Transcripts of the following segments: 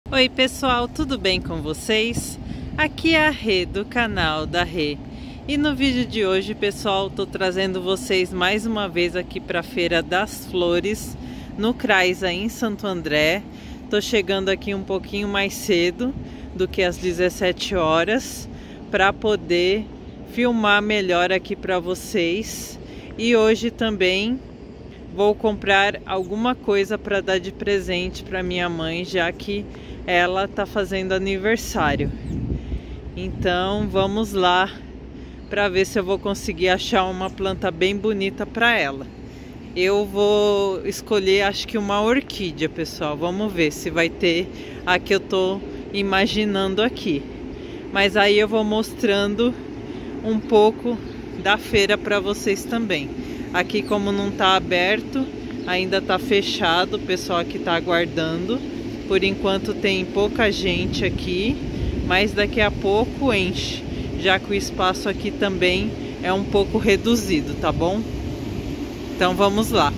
Oi pessoal, tudo bem com vocês? Aqui é a Rê do canal da Rê. E no vídeo de hoje, pessoal, tô trazendo vocês mais uma vez aqui para a Feira das Flores no CRAS aí em Santo André. Tô chegando aqui um pouquinho mais cedo do que às 17 horas para poder filmar melhor aqui para vocês. E hoje também vou comprar alguma coisa para dar de presente para minha mãe, já que ela tá fazendo aniversário. Então vamos lá para ver se eu vou conseguir achar uma planta bem bonita para ela. Eu vou escolher, acho que uma orquídea, pessoal. Vamos ver se vai ter a que eu tô imaginando aqui. Mas aí eu vou mostrando um pouco da feira para vocês também. Aqui, como não tá aberto, ainda tá fechado, o pessoal aqui tá aguardando. Por enquanto tem pouca gente aqui, mas daqui a pouco enche, já que o espaço aqui também é um pouco reduzido, tá bom? Então vamos lá.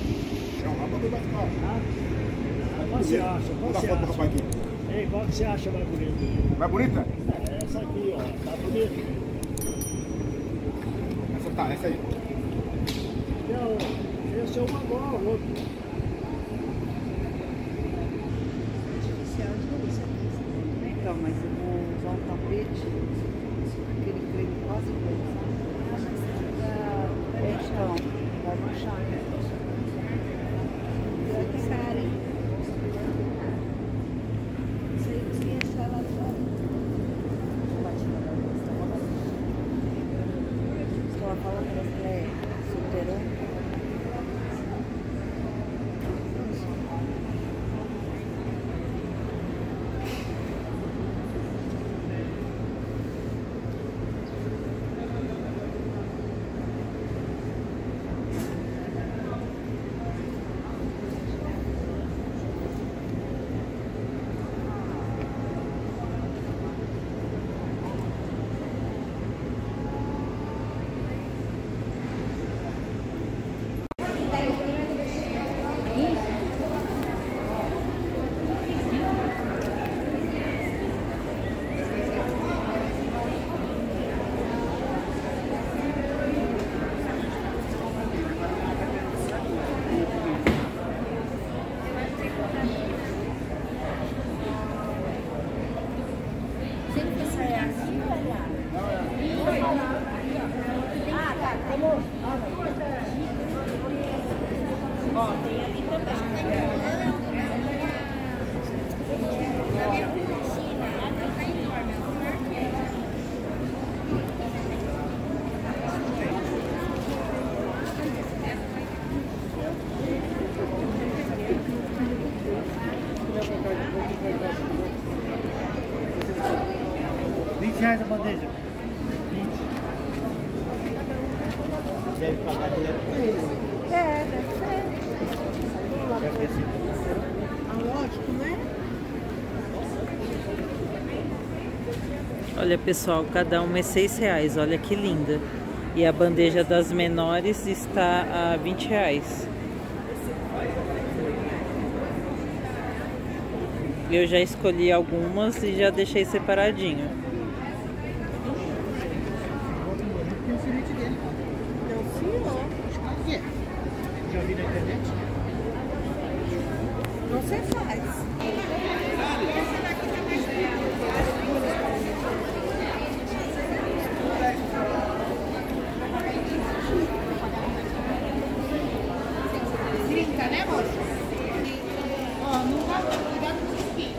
Qual você acha? Qual você acha? Ei, qual que você acha mais bonita? Mais bonita? Essa aqui, ó. Tá bonita? Essa aí. Não, esse é uma igual a outra. Então, mas eu vou usar um tapete, aquele creme quase branco, sabe? Então, vai manchar, né? Vai pegar, hein? Isso aí que ia achar lá fora. Vai tirar da vista, estou falando que ela é solteirão. R$20 a bandeja. 20. Deve pagar direto com eles. Deve ser. Deve ter sido. Lógico, né? Olha, pessoal, cada uma é R$6. Olha que linda. E a bandeja das menores está a R$20. Eu já escolhi algumas e já deixei separadinho. Já vi na internet? Você faz. Trinta, né, moça? Ó, não vai cuidar com os espinhos.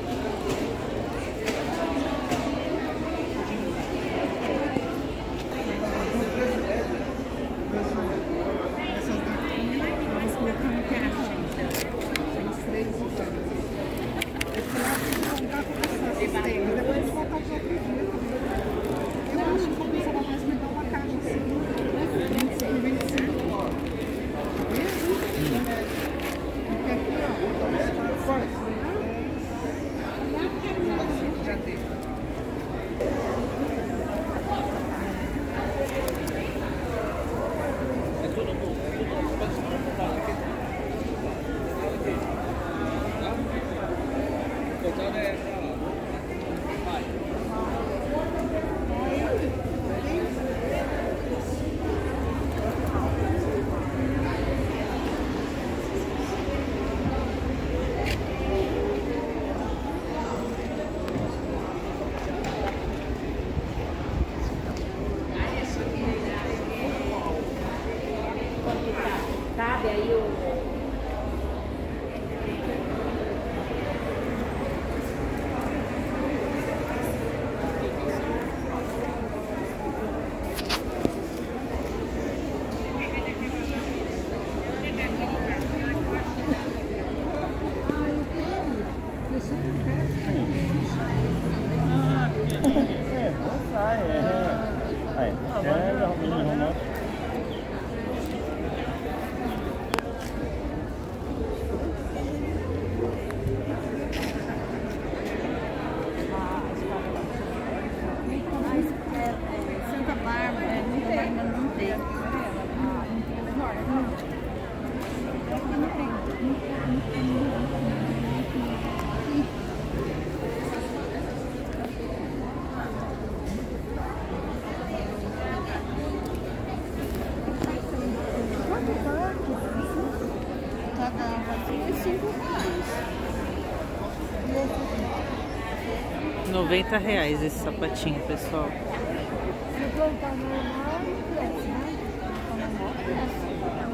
R$90 esse sapatinho, pessoal. Se plantar normal, não cresce, né? Normal cresce.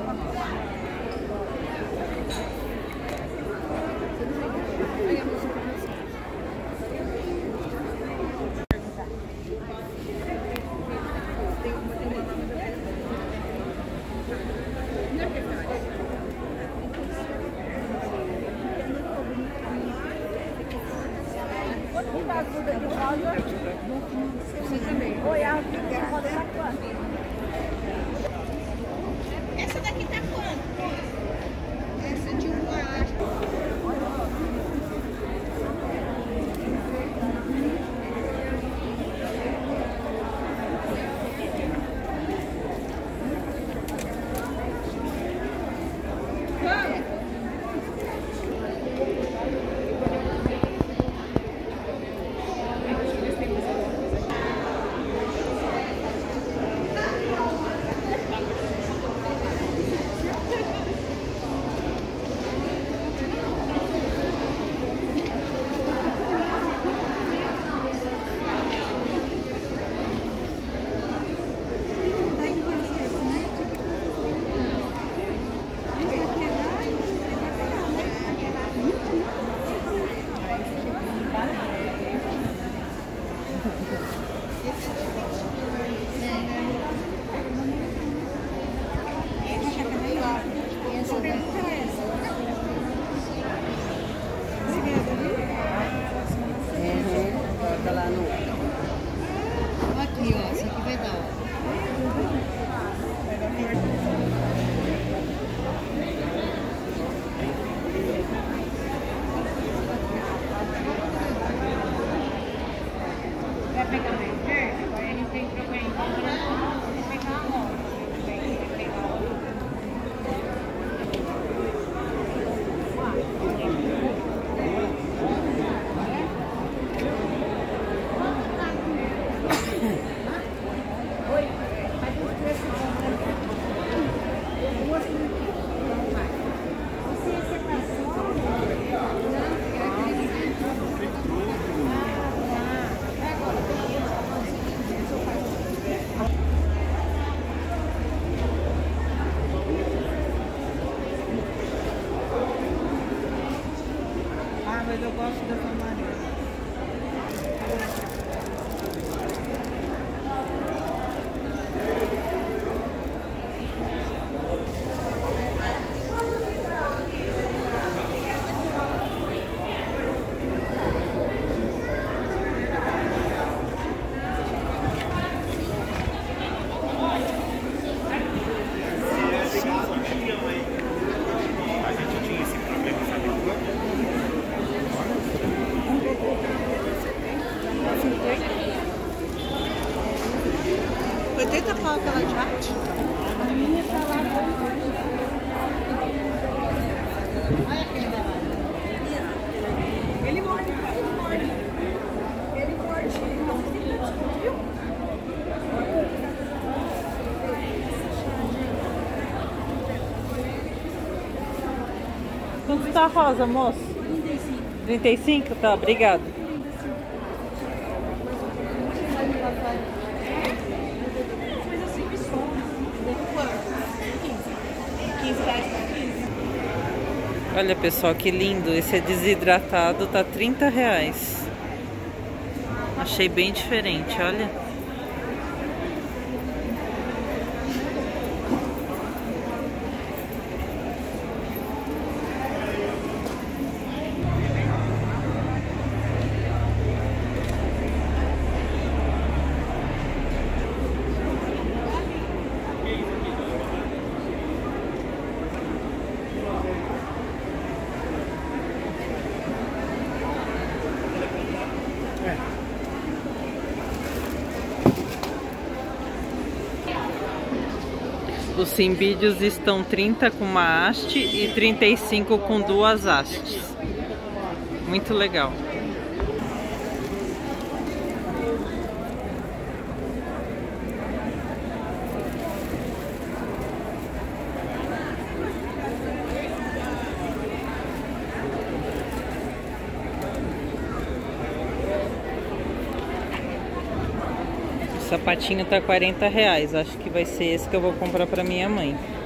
Essa daqui tá quanto? Essa de uma. Aqui, ó, essa aqui vai dar, ó. Vai pegar mais verde? Agora ele tem problema. Vou pegar a rosa. Vai pegar a rosa. Mas eu gosto dessa maneira. Tenta falar aquela de arte. A minha tá lá. Olha aquele dela. Ele morde. Ele morde. Viu? Quanto tá a rosa, moço? 35. 35? Tá, obrigado. Olha, pessoal, que lindo. Esse é desidratado, tá R$30. Achei bem diferente, olha. Os cimbídeos estão 30 com uma haste e 35 com duas hastes. Muito legal. sapatinho tá R$40. Acho que vai ser esse que eu vou comprar pra minha mãe.